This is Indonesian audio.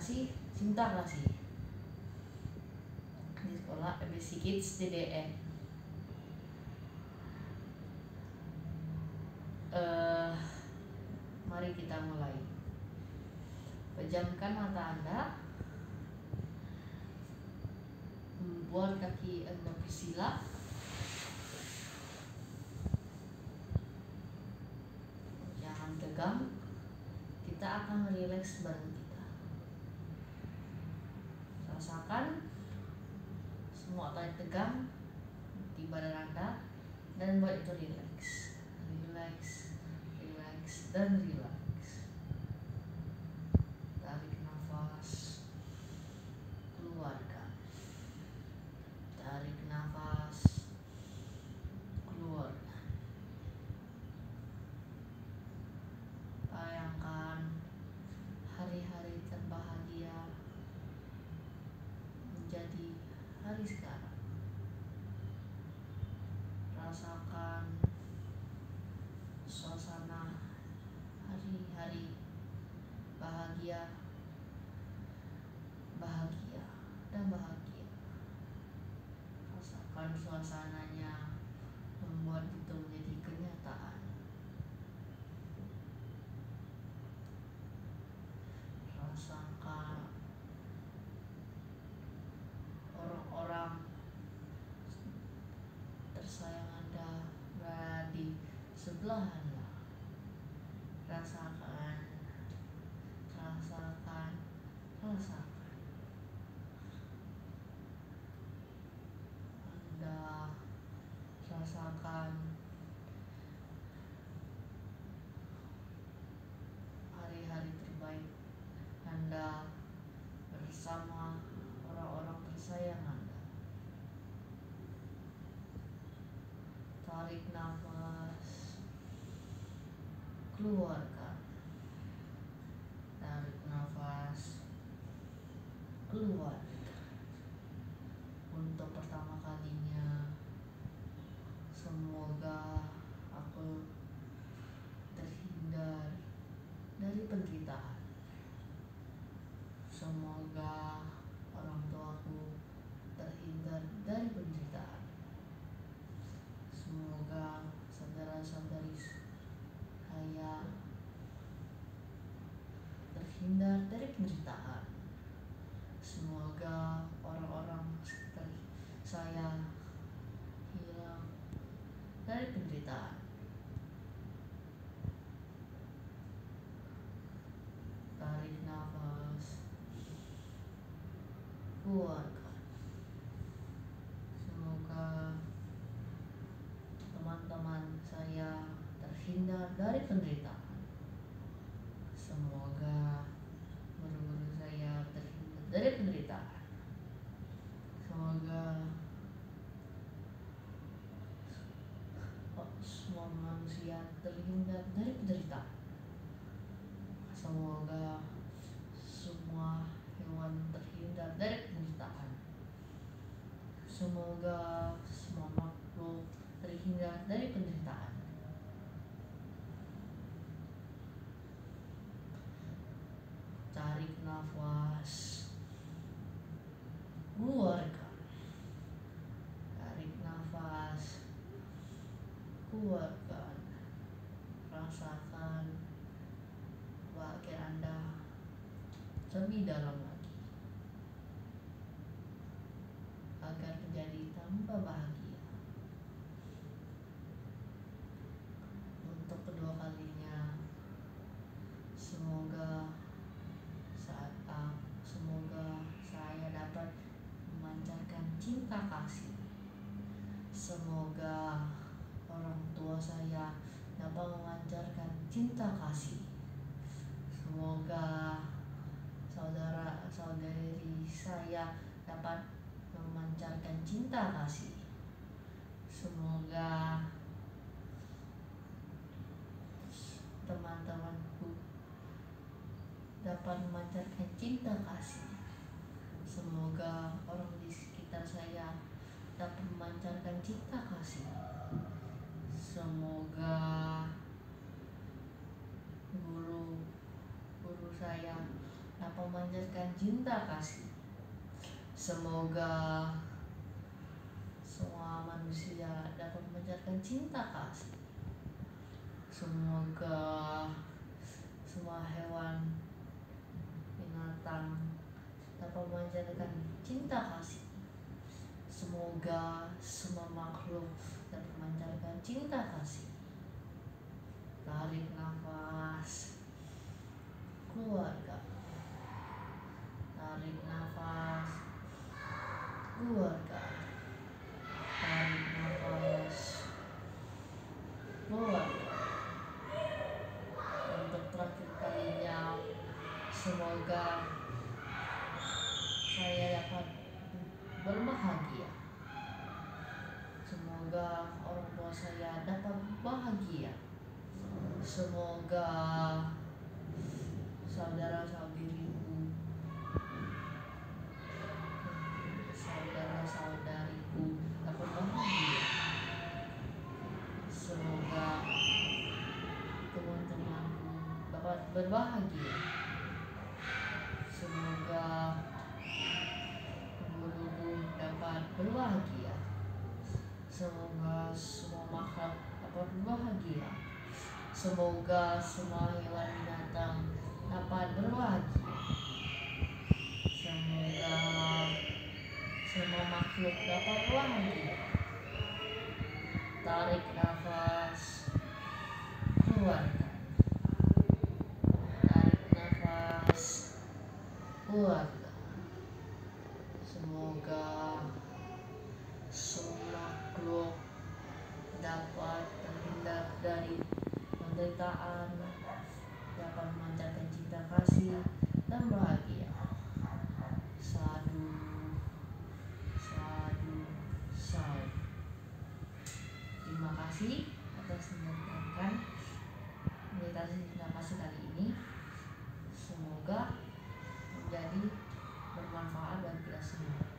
kasih, cinta kasih. Di sekolah ABC Kids DDN. Mari kita mulai. Pejamkan mata Anda, buat kaki Anda bersila, jangan tegang. Kita akan rileks bareng kita. Rasakan semua otot tegang di badan Anda dan buat itu rileks, rileks, rileks dan rileks. Tarik nafas, keluarkan. Tarik nafas, keluarkan. Bayangkan hari-hari terbahagia menjadi hari sekarang. Rasakan suasana hari-hari bahagia, bahagia dan bahagia. Rasakan suasananya membuat itu menjadi kenyataan. Rasakan orang-orang tersayang Anda berada di sebelah Anda. Rasakan, rasakan, rasakan. Anda rasakan hari-hari terbaik Anda bersama orang-orang tersayang Anda. Tarik nafas, keluarkan. Tarik nafas, keluarkan. Untuk pertama kalinya, semoga aku terhindar dari penderitaan. Semoga orang tuaku terhindar dari penderitaan. Semoga saudara-saudari saya terhindar dari penderitaan. Semoga orang-orang sekitar saya hilang dari penderitaan. Tarik nafas, keluarkan. Semoga teman-teman saya terhindar dari penderitaan. Semoga guru-guru saya terhindar dari penderitaan. Semoga semua manusia terhindar dari penderitaan. Semoga semua hewan terhindar dari penderitaan. Semoga semua makhluk terhindar dari penderitaan. Tarik nafas, keluarkan. Tarik nafas, keluarkan. Rasakan kebahagiaan Anda lebih dalam lagi, agar menjadi tambah bahagia. Untuk kedua kalinya, semoga saya dapat memancarkan cinta kasih. Semoga orang tua saya dapat memancarkan cinta kasih. Semoga saudara-saudari saya dapat memancarkan cinta kasih. Semoga teman-temanku dapat memancarkan cinta kasih. Semoga orang di sekitar saya dapat memancarkan cinta kasih. Semoga guru saya dapat memanjatkan cinta kasih. Semoga semua manusia dapat memanjatkan cinta kasih. Semoga semua hewan, binatang dapat memanjatkan cinta kasih. Semoga semua makhluk dapat memanjatkan cinta kasih. Tarik nafas, keluarga. Tarik nafas, keluarga. Tarik nafas, keluarga. Untuk terakhir kalinya, semoga saya dapat berbahagia. Semoga orang tua saya dapat bahagia. Semoga saudara-saudariku, saudara-saudariku dapat bahagia. Semoga teman-temanku dapat berbahagia. Semoga guruku dapat berbahagia. Semoga semua makhluk dapat berbahagia. Semoga semua hewan binatang dapat berbahagia. Semoga semua makhluk dapat berbahagia. Tarik nafas, keluarkan. Tarik nafas, keluarkan. Semoga semua makhluk dapat terhindar dari penderitaan, dapat memanjatkan cinta kasih dan bahagia. Sadu, sadu, sadu. Terima kasih atas mendengarkan meditasi cinta kasih kali ini. Semoga menjadi bermanfaat bagi kita semua.